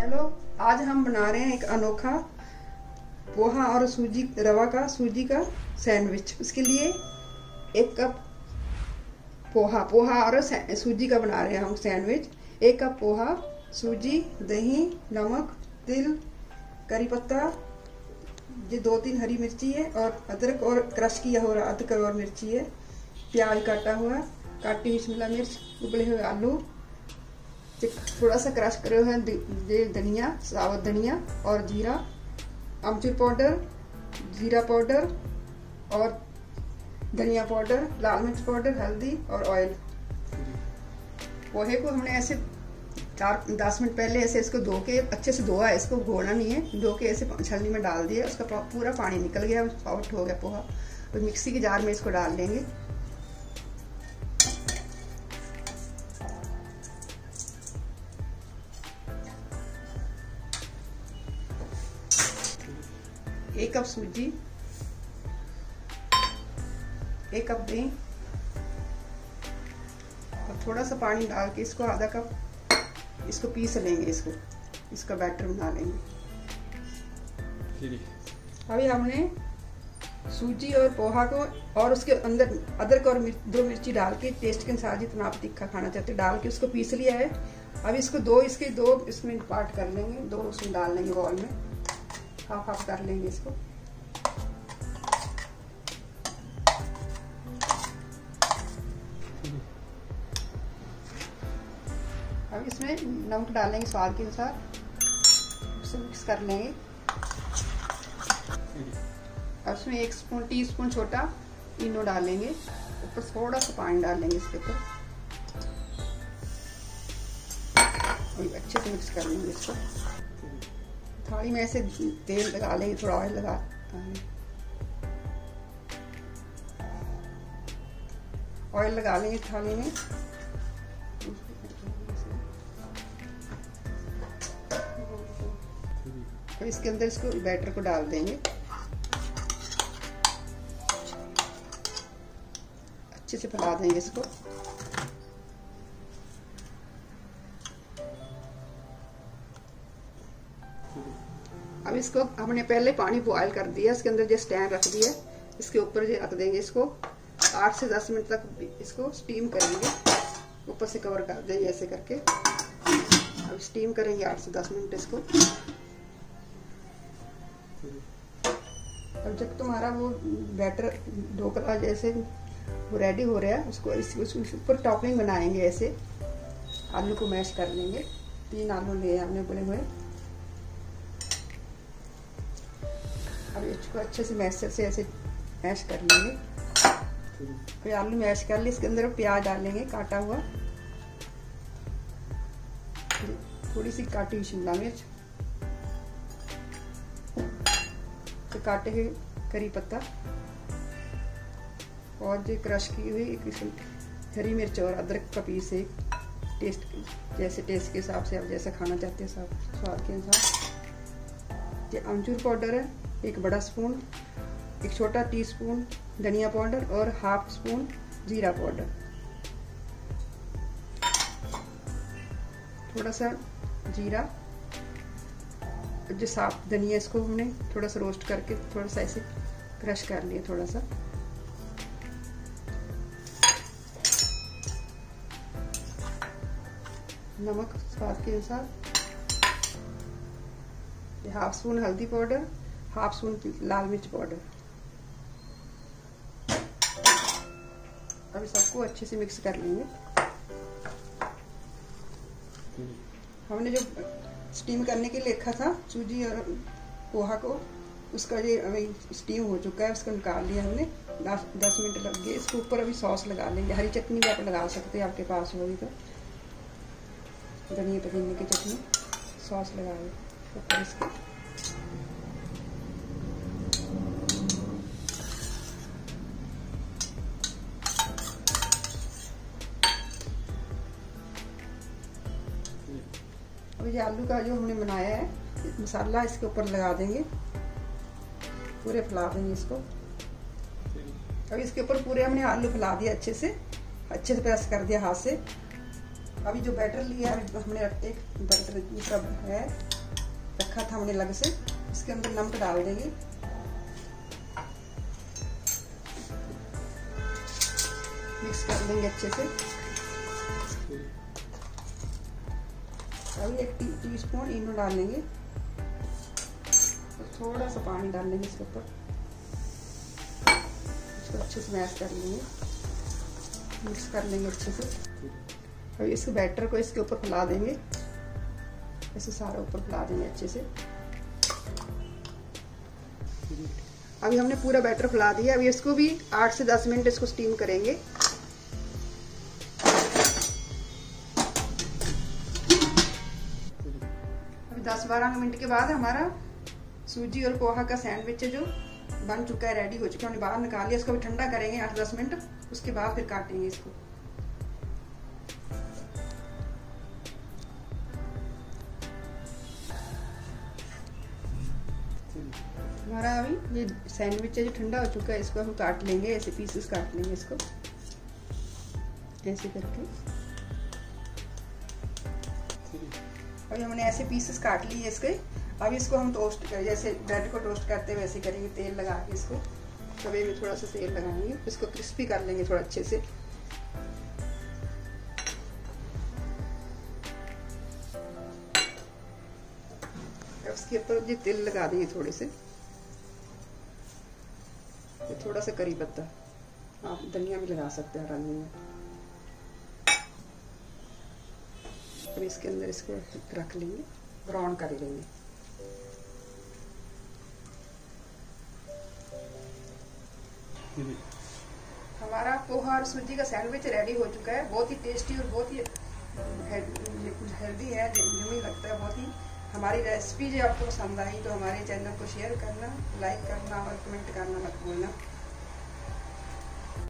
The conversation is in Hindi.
हेलो, आज हम बना रहे हैं एक अनोखा पोहा और सूजी का सैंडविच। उसके लिए 1 कप पोहा और सूजी का बना रहे हैं हम सैंडविच। 1 कप पोहा, सूजी, दही, नमक, तिल, करी पत्ता, ये 2-3 हरी मिर्ची है और अदरक और क्रश किया हुआ अदरक और मिर्ची है, प्याज काटा हुआ, काटी हुई शिमला मिर्च, उबले हुए आलू, थोड़ा सा क्रश करे हुए धनिया, साबुत धनिया और जीरा, अमचूर पाउडर, जीरा पाउडर और धनिया पाउडर, लाल मिर्च पाउडर, हल्दी और ऑयल। पोहे को हमने ऐसे 4-10 मिनट पहले ऐसे इसको धो के अच्छे से धोआ है, इसको घोड़ना नहीं है, धो के ऐसे छलनी में डाल दिया, उसका पूरा पानी निकल गया, सॉफ्ट हो गया पोहा। और मिक्सी के जार में इसको डाल देंगे। एक कप सूजी, 1 कप दही और थोड़ा सा पानी डाल के इसको आधा कप इसको पीस लेंगे, इसका बैटर बना लेंगे। अभी हमने सूजी और पोहा को और उसके अंदर अदरक और 2 मिर्ची डाल के टेस्ट के अनुसार जितना आप तीखा खाना चाहते डाल के उसको पीस लिया है। अब इसको दो इसमें पार्ट कर लेंगे, 2 उसमें डाल लेंगे बॉल में, हाफ कर लेंगे इसको। अब इसमें नमक डालेंगे स्वाद के अनुसार, उसे मिक्स कर लेंगे। अब इसमें 1 टीस्पून छोटा इनो डालेंगे, ऊपर थोड़ा सा पानी डालेंगे इसके ऊपर, अच्छे से मिक्स कर लेंगे इसको। थाली में ऐसे तेल लगा लेंगे, थोड़ा ऑयल लगा लेंगे थाली में। तो इसके अंदर इसको बैटर को डाल देंगे, अच्छे से फैला देंगे इसको। अब इसको हमने पहले पानी बॉयल कर दिया, इसके अंदर जो स्टैंड रख दिया, इसके ऊपर जो रख देंगे इसको। 8 से 10 मिनट तक इसको स्टीम करेंगे, ऊपर से कवर कर देंगे ऐसे करके। अब स्टीम करेंगे 8 से 10 मिनट इसको। अब जब तुम्हारा वो बैटर ढोकला जैसे वो रेडी हो रहा है, उसको इसके ऊपर टॉपिंग बनाएंगे ऐसे। आलू को मैश कर लेंगे, 3 आलू लिए हमने उबले हुए। अब इसको अच्छे से मैशर से ऐसे मैश कर लेंगे। फिर आलू मैश कर लिए, इसके अंदर प्याज डालेंगे काटा हुआ, थोड़ी सी काटी हुई शिमला मिर्च, तो काटे हुए करी पत्ता और जो क्रश की हुई हरी मिर्च और अदरक का पीस, एक टेस्ट के हिसाब से आप जैसा खाना चाहते हैं स्वाद के अनुसार। ये अमचूर पाउडर है 1 बड़ा स्पून, 1 छोटा टीस्पून धनिया पाउडर और ½ स्पून जीरा पाउडर, थोड़ा सा जीरा, जो साफ धनिया इसको हमने थोड़ा सा रोस्ट करके थोड़ा सा ऐसे क्रश कर लिया थोड़ा सा। नमक स्वाद के अनुसार, ½ स्पून हल्दी पाउडर, ½ स्पून लाल मिर्च पाउडर। अभी सबको अच्छे से मिक्स कर लेंगे। हमने जो स्टीम करने के लिए रखा था सूजी और पोहा को, उसका ये अभी स्टीम हो चुका है, उसको निकाल लिया हमने। 10 मिनट लग गए। इसके ऊपर अभी सॉस लगा लेंगे, हरी चटनी भी आप लगा सकते हैं, आपके पास होगी तो धनिया पुदीने की चटनी, सॉस लगा लें ऊपर इसके। अब ये आलू का जो हमने बनाया है मसाला इसके ऊपर लगा देंगे, पूरे फैला देंगे इसको। अब इसके ऊपर पूरे हमने आलू फैला दिया, अच्छे से प्रेस कर दिया हाथ से। अभी जो बैटर लिया हमने, एक बैटर सब है रखा था हमने अलग से, इसके अंदर नमक डाल देंगे। मिक्स कर लेंगे अच्छे से। अभी 1 टीस्पून इनो डाल लेंगे और थोड़ा सा पानी डाल लेंगे इसके ऊपर। इसको अच्छे से मैश कर लेंगे, मिक्स कर लेंगे अच्छे से। अभी इसके बैटर को इसके ऊपर फैला देंगे, ऐसे सारा ऊपर फैला देंगे अच्छे से। अभी हमने पूरा बैटर फैला दिया। अभी इसको भी 8 से 10 मिनट इसको स्टीम करेंगे। अभी 10-12 मिनट के बाद हमारा सूजी और पोहा का सैंडविच है जो बन चुका है, रेडी हो चुका है। हमने बाहर निकाल लिया। इसको भी ठंडा करेंगे 8-10 मिनट, उसके बाद फिर काटेंगे इसको। हमारा अभी ये सैंडविच है जो ठंडा हो चुका है, इसको हम काट लेंगे, ऐसे पीसेस काट लेंगे इसको ऐसे करके। अभी हमने ऐसे पीसेस काट लिए इसके। अभी इसको हम टोस्ट करें, जैसे ब्रेड को टोस्ट करते हैं वैसे करेंगे। तेल लगा के इसको तवे में थोड़ा सा तेल लगाएंगे, इसको क्रिस्पी कर लेंगे थोड़ा अच्छे से। उसके ऊपर ये तेल लगा देंगे थोड़े से, थोड़ा सा करी पत्ता, आप धनिया भी लगा सकते हैं हरा धनिया। अब इसके अंदर इसको रख लेंगे, ब्राउन कर लेंगे। हमारा पोहा और सूजी का सैंडविच रेडी हो चुका है। बहुत ही टेस्टी और बहुत ही हेल्दी है, यम्मी लगता है बहुत ही। हमारी रेसिपी जो आपको पसंद आई तो हमारे चैनल को शेयर करना, लाइक करना और कमेंट करना मत भूलना।